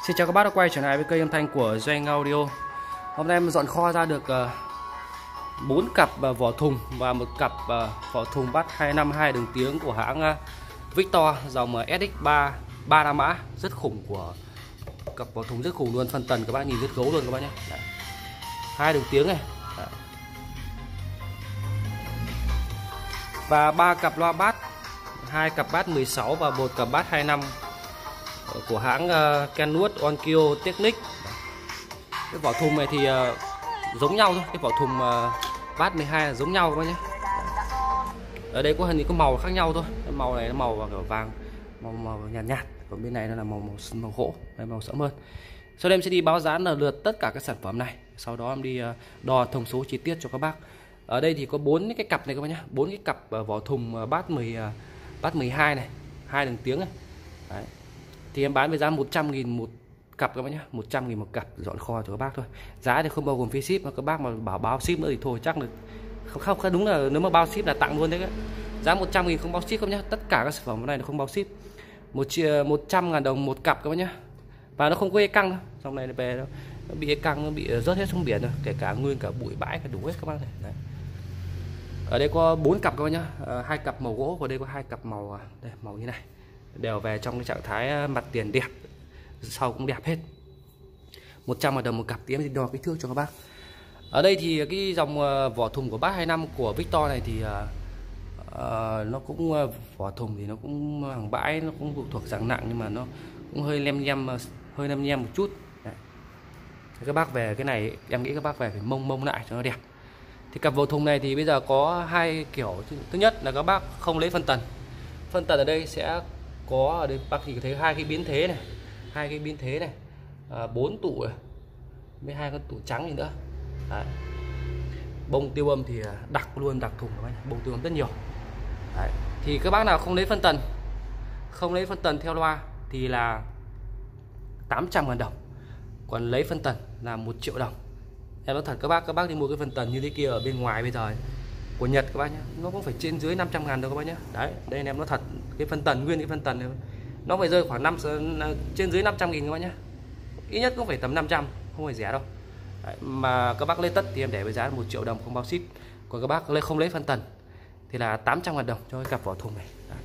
Xin chào các bác đã quay trở lại với kênh âm thanh của Doanh Audio. Hôm nay em dọn kho ra được 4 cặp vỏ thùng và một cặp vỏ thùng bắt 252 đường tiếng của hãng Victor dòng SX3 3 mã, rất khủng, của cặp vỏ thùng rất khủng luôn, phân tần các bác nhìn rất gấu luôn các bác nhé. 2 đường tiếng này. Đấy. Và 3 cặp loa bass, 2 cặp bass 16 và một cặp bass 25 của hãng Kenwood Onkyo Technic. Cái vỏ thùng này thì giống nhau thôi, cái vỏ thùng bass 12 là giống nhau các bác nhé. Ở đây có hình như có màu khác nhau thôi, cái màu này nó màu vàng, màu nhạt, còn bên này nó là màu gỗ, đây màu sẫm hơn. Sau đây em sẽ đi báo giá lần lượt tất cả các sản phẩm này, sau đó em đi đo thông số chi tiết cho các bác. Ở đây thì có 4 cái cặp này các bác nhé, 4 cái cặp vỏ thùng bass 12 này, 2 đường tiếng này. Đấy. Thì em bán với giá 100.000 một cặp các bác nhé, 100.000 một cặp, dọn kho cho các bác thôi. Giá thì không bao gồm phí ship, mà các bác mà bảo báo ship nữa thì thôi chắc là không đúng, là nếu mà bao ship là tặng luôn đấy. Giá 100.000 không bao ship không nhé, tất cả các sản phẩm này nó không bao ship. 100.000 đồng một cặp các bác nhé. Và nó không có cái căng đâu, trong này về nó bị cái căng, nó bị rớt hết xuống biển rồi, kể cả nguyên cả bụi bãi cả đủ hết các bác này. Đấy. Ở đây có 4 cặp các bác nhá, 2 cặp màu gỗ, và đây có 2 cặp màu đây, màu như này, đều về trong cái trạng thái mặt tiền đẹp, sau cũng đẹp hết. 100.000 đồng một cặp. Thì em đi đo kích thước cho các bác. Ở đây thì cái dòng vỏ thùng của bass 25 của Victor này thì nó cũng vỏ thùng thì nó cũng hàng bãi, nó cũng thuộc dạng nặng, nhưng mà nó cũng hơi lem nhem một chút. Đấy. Thì các bác về cái này em nghĩ các bác về phải mông lại cho nó đẹp. Thì cặp vỏ thùng này thì bây giờ có 2 kiểu. Thứ nhất là các bác không lấy phân tần. Phân tần ở đây sẽ có, ở đây bác thì thấy 2 cái biến thế này, 2 cái biến thế này, 4 tụ này, với 2 con tụ trắng gì nữa. Đấy. Bông tiêu âm thì đặc luôn, đặc thùng các bác, bông tiêu âm rất nhiều. Đấy. Thì các bác nào không lấy phân tần theo loa thì là 800.000 đồng, còn lấy phân tần là 1 triệu đồng. Em nói thật các bác đi mua cái phân tần như thế kia ở bên ngoài bây giờ của Nhật các bác nhé, nó cũng phải trên dưới 500.000 đâu các bác nhé. Đấy, đây em nói thật, cái phân tần, nguyên cái phân tần này nó phải rơi khoảng trên dưới 500.000 các bác nhé, ít nhất cũng phải tầm 500, không phải rẻ đâu. Đấy, mà các bác lấy tất thì em để với giá 1 triệu đồng không bao ship. Còn các bác không lấy phân tần thì là 800.000 đồng cho cái cặp vỏ thùng này. Đấy.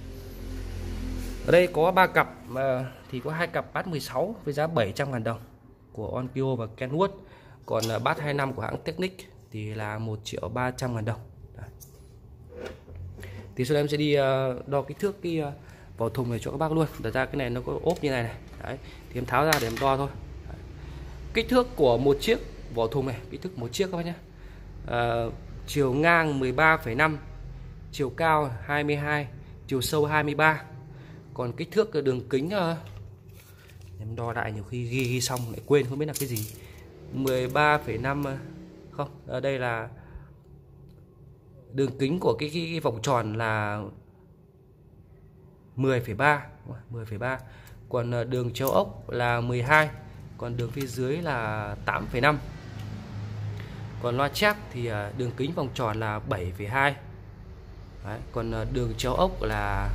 Ở đây có 3 cặp, thì có 2 cặp bass 16 với giá 700.000 đồng của Onkyo và Kenwood, còn bass 25 của hãng Technic thì là 1.300.000 đồng. Đấy. Thì sau đây em sẽ đi đo kích thước cái vỏ thùng này cho các bác luôn. Thật ra cái này nó có ốp như này này. Đấy. Thì em tháo ra để em đo thôi. Đấy. Kích thước của một chiếc vỏ thùng này, kích thước một chiếc các bác nhé. Chiều ngang 13,5, chiều cao 22, chiều sâu 23. Còn kích thước đường kính em đo lại nhiều khi ghi xong lại quên không biết là cái gì. 13,5 không, ở đây là đường kính của cái vòng tròn là 10,3, còn đường chéo ốc là 12, còn đường phía dưới là 8,5. Còn loa chép thì đường kính vòng tròn là 7,2. Đấy, còn đường chéo ốc là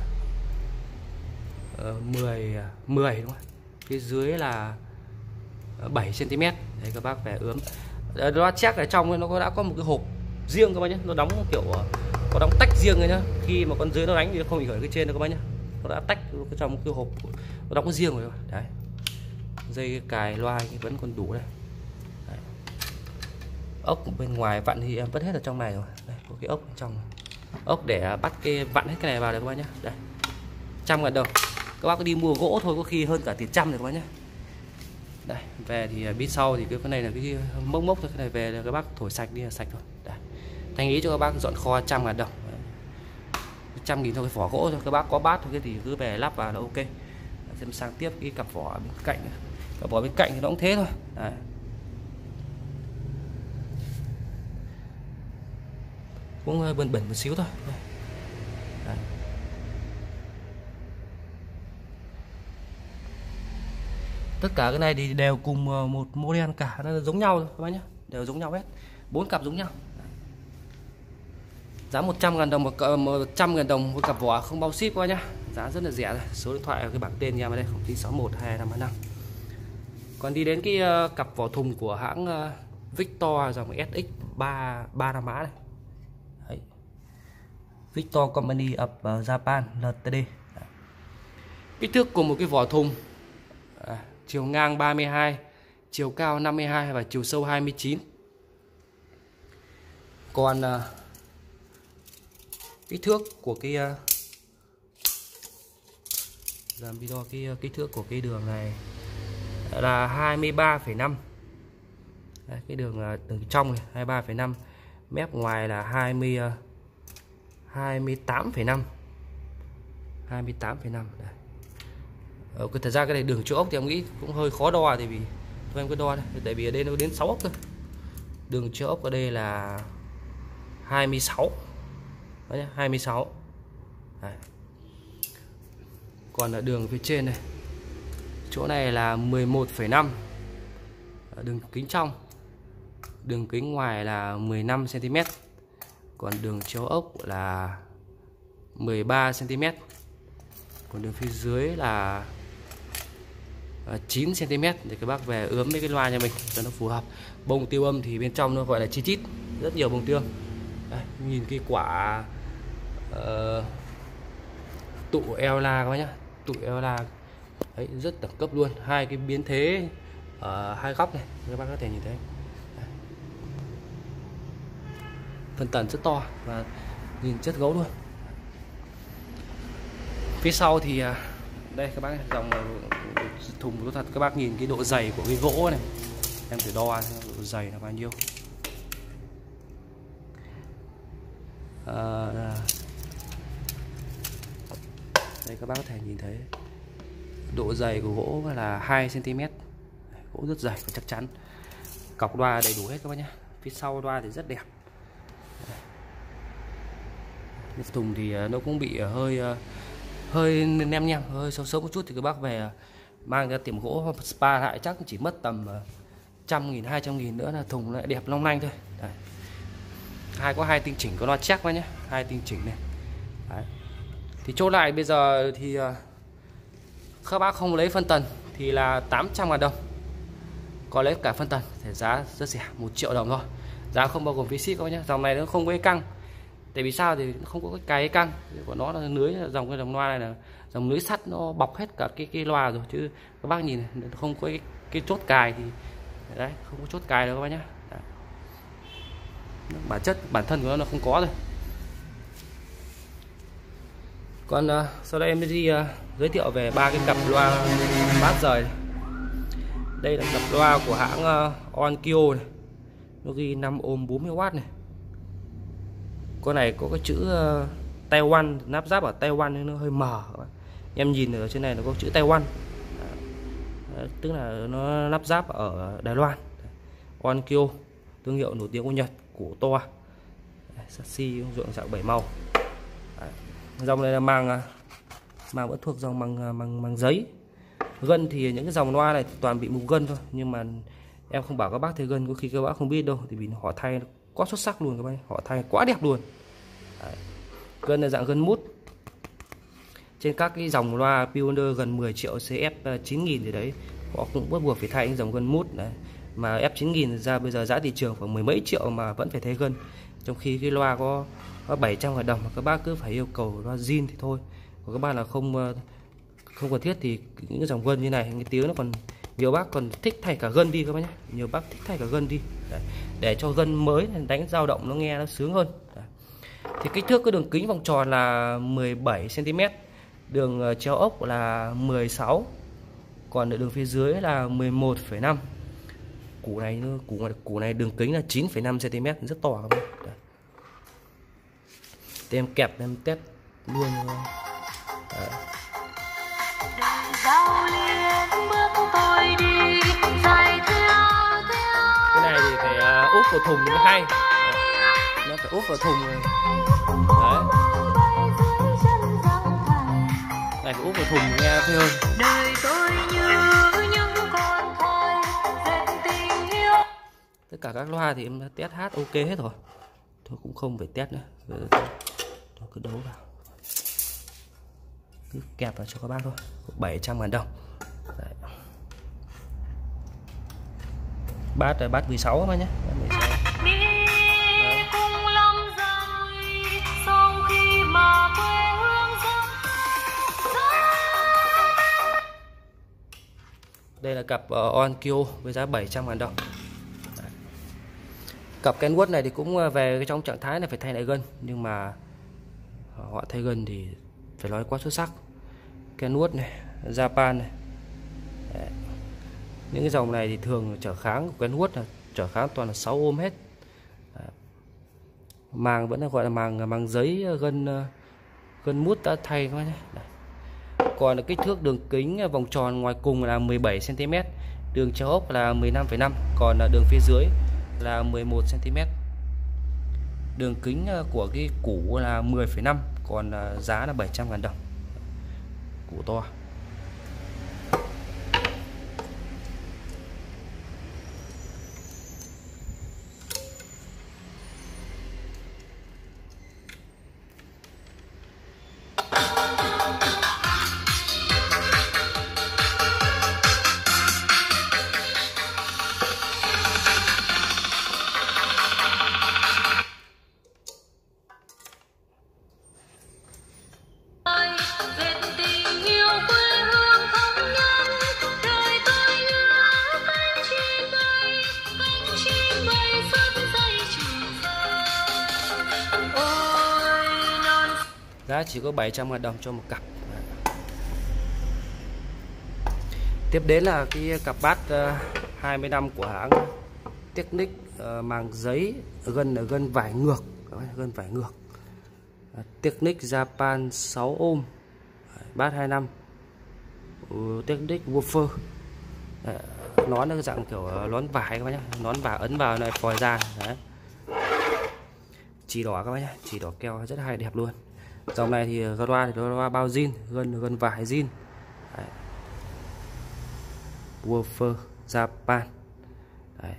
10 đúng không? Phía dưới là 7 cm. Đấy, các bác về ướm. Loa chép ở trong nó đã có một cái hộp riêng các bác nhé, nó đóng kiểu có đóng tách riêng rồi nhá. Khi mà con dưới nó đánh thì không bị khởi cái trên đâu các bác nhé. Nó đã tách trong cái hộp, nó đóng riêng rồi. Đấy. Dây cài loa vẫn còn đủ đây. Đấy. Ốc bên ngoài vặn thì em vứt hết ở trong này rồi. Đây, có cái ốc bên trong. Ốc để bắt cái vặn hết cái này vào đây các bác nhé. Đây. 100.000 đồng. Các bác cứ đi mua gỗ thôi có khi hơn cả tiền trăm rồi các bác nhé. Đây, về thì biết sau thì cái này là cái mốc thôi, cái này về là các bác thổi sạch đi là sạch rồi. Đây. Thanh ý cho các bác dọn kho 100.000 đồng. 100.000 thôi, cái vỏ gỗ thôi, các bác có bát thôi thì cứ về lắp vào là ok. Xem sang tiếp cái cặp vỏ bên cạnh. Cặp vỏ bên cạnh thì nó cũng thế thôi. Đấy. Cũng hơi bẩn một xíu thôi. Đấy. Tất cả cái này thì đều cùng một model cả, nó giống nhau thôi các bác nhé, đều giống nhau hết, 4 cặp giống nhau. Giá 100.000 đồng 100.000 đồng một cặp vỏ không bao ship các bác nhá. Giá rất là rẻ rồi. Số điện thoại ở cái bảng tên nhà ở đây 0961 2535. Còn đi đến cái cặp vỏ thùng của hãng Victor dòng SX 3 mã này. Đấy. Victor Company of Japan Ltd. Kích thước của một cái vỏ thùng chiều ngang 32, chiều cao 52 và chiều sâu 29. Còn kích thước của cái làm video cái kích thước của cái đường này là 23,5. Cái đường trong này 23,5, mép ngoài là 28,5. 28,5. Thật ra cái này đường chỗ ốc thì em nghĩ cũng hơi khó đo, thì vì thôi em cứ đo đây, tại vì ở đây nó đến 6 ốc thôi. Đường chỗ ốc ở đây là 26. Đấy nhá, 26. Đấy. Còn ở đường phía trên này, chỗ này là 11,5. Đường kính trong, đường kính ngoài là 15 cm. Còn đường chéo ốc là 13 cm. Còn đường phía dưới là 9 cm để các bác về ướm mấy cái loa nhà mình cho nó phù hợp. Bông tiêu âm thì bên trong nó gọi là chi chít, rất nhiều bông tiêu âm. Đây, nhìn cái quả tụ eo la các bác nhá, tụ eo la đấy, rất đẳng cấp luôn. Hai cái biến thế ở hai góc này các bác có thể nhìn thấy. Đấy. Phân tần rất to và nhìn chất gấu luôn. Phía sau thì đây các bác, dòng thùng có thật, các bác nhìn cái độ dày của cái gỗ này, em thử đo độ dày là bao nhiêu. Đây các bác có thể nhìn thấy độ dày của gỗ là 2 cm. Gỗ rất dày và chắc chắn. Cọc loa đầy đủ hết các bác nhé. Phía sau loa thì rất đẹp. Cái thùng thì nó cũng bị hơi nem nhem, hơi xấu xấu một chút, thì các bác về mang ra tiệm gỗ spa lại chắc chỉ mất tầm 100.000 200.000 nữa là thùng lại đẹp long lanh thôi. Đấy. Có hai tinh chỉnh, có loa chắc quá nhé, hai tinh chỉnh này. Đấy. Thì chốt lại bây giờ thì các bác không lấy phân tần thì là 800.000 đồng. Có lấy cả phân tần thì giá rất rẻ, 1 triệu đồng thôi. Giá không bao gồm phí ship các bác nhé. Dòng này nó không có cái căng. Tại vì sao thì nó không có cái căng của nó, là lưới, dòng loa này là dòng lưới sắt, nó bọc hết cả cái loa rồi, chứ các bác nhìn này, không có cái chốt cài thì đấy, không có chốt cài đâu các bác nhé. Bản thân của nó không có rồi. Còn sau đây em đi giới thiệu về 3 cái cặp loa bát rời. Đây là cặp loa của hãng Onkyo này, nó ghi 5 ohm 40W này. Con này có cái chữ Taiwan, nắp ráp ở Taiwan nên nó hơi mờ. Em nhìn ở trên này nó có chữ Taiwan, tức là nó nắp ráp ở Đài Loan. Onkyo, thương hiệu nổi tiếng của Nhật, cổ to, chassis ruộng dạng 7 màu. Dòng này là màng vẫn thuộc dòng màng giấy. Gân thì những cái dòng loa này thì toàn bị mục gân thôi, nhưng mà em không bảo các bác thấy gân, có khi các bác không biết đâu, thì vì họ thay quá xuất sắc luôn các bác, họ thay quá đẹp luôn. Đấy. Gân là dạng gân mút. Trên các cái dòng loa Pioneer gần 10 triệu CF 9000 gì đấy, họ cũng bắt buộc phải thay những dòng gân mút đấy. Mà F 9000 ra bây giờ giá thị trường khoảng 10 mấy triệu mà vẫn phải thay gân, trong khi cái loa có 700.000 đồng mà các bác cứ phải yêu cầu loa zin thì thôi. Còn các bác là không cần thiết thì những cái dòng gân như này, cái tiếng nó còn, nhiều bác còn thích thay cả gân đi các bác nhé, nhiều bác thích thay cả gân đi. Đấy. Để cho gân mới đánh dao động nó nghe nó sướng hơn. Đấy. Thì kích thước cái đường kính vòng tròn là 17 cm, đường chéo ốc là 16, còn ở đường phía dưới là 11,5. Củ này đường kính là 9,5 cm, rất to các bác. Đấy. Thì em kẹp em test luôn. Đấy. Cái này thì phải úp vào thùng mới hay. Đấy. Nó phải úp vào thùng này. Đấy. Này phải úp vào thùng nghe phê hơn. Tất cả các loa thì em đã test hát ok hết rồi. Thôi cũng không phải test nữa. Tôi cứ đấu vào, cứ kẹp vào cho các bác thôi. 700.000 đồng. Đấy. Bát 16 mà nhé. Bát 16. Đây là cặp Onkyo với giá 700.000 đồng. Đấy. Cặp Kenwood này thì cũng về cái trong trạng thái này phải thay lại gân, nhưng mà họ thay gân thì phải nói quá xuất sắc. Kenwood này, Japan này. Đấy. Những cái dòng này thì thường trở kháng của Kenwood là trở kháng toàn là 6 ohm hết. Đấy. Màng vẫn là gọi là màng giấy gân mút đã thay các bác nhé. Đấy. Còn kích thước đường kính vòng tròn ngoài cùng là 17 cm, đường chéo ốc là 15,5, còn đường phía dưới là 11 cm. Đường kính của cái củ là 10,5, còn giá là 700.000 đồng. Củ to. Giá chỉ có 700.000 đồng cho một cặp. Tiếp đến là cái cặp bát 20 năm của hãng Technic, màng giấy, gân vải ngược, gân vải ngược. Technic Japan 6 ohm, bát 25, Technic Woofer. Nón nó dạng kiểu nón vải các bác nhé, nón vải ấn vào này phòi ra. Đấy. Chỉ đỏ các bác nhé, chỉ đỏ keo rất hay đẹp luôn. Dòng này thì loa bao zin, gân vải zin. Đấy. Woofer Japan. Đấy.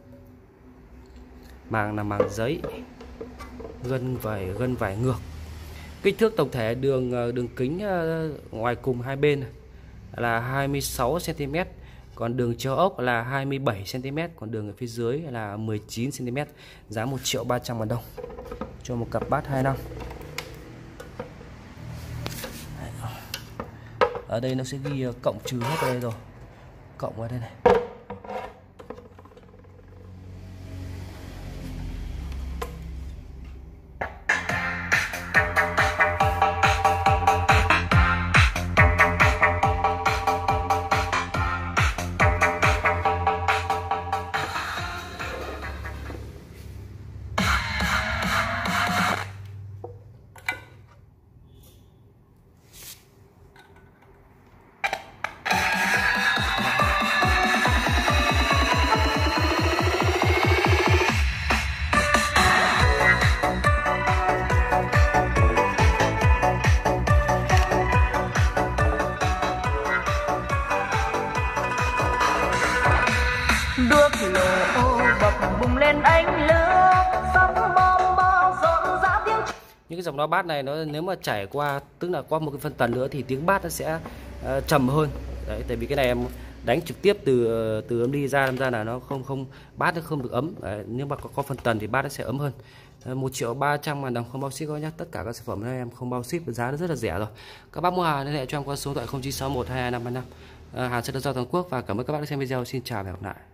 Màng là màng giấy, gân vải ngược. Kích thước tổng thể đường kính ngoài cùng hai bên là 26 cm, còn đường chéo ốc là 27 cm, còn đường ở phía dưới là 19 cm. Giá 1.300.000 đồng cho một cặp bát 2 năm. Ở đây nó sẽ ghi cộng trừ hết ở đây rồi. Cộng ở đây này. Đuốc lửa bập bùng lên ánh lửa, sóng bom bao rộn rã tiếng. Những cái dòng loa bass này nó nếu mà trải qua, tức là qua một cái phân tần nữa thì tiếng bass nó sẽ trầm hơn. Đấy, tại vì cái này em đánh trực tiếp từ âm đi ra là nó không bass nó không được ấm. Đấy, nhưng mà có phân tần thì bass nó sẽ ấm hơn. 1.300.000 đồng không bao ship các nhé. Tất cả các sản phẩm này em không bao ship, giá nó rất là rẻ rồi. Các bác mua hàng liên hệ cho em qua số điện thoại 0961 22 535. Hàng sẽ được giao toàn quốc, và cảm ơn các bác đã xem video. Xin chào và hẹn gặp lại.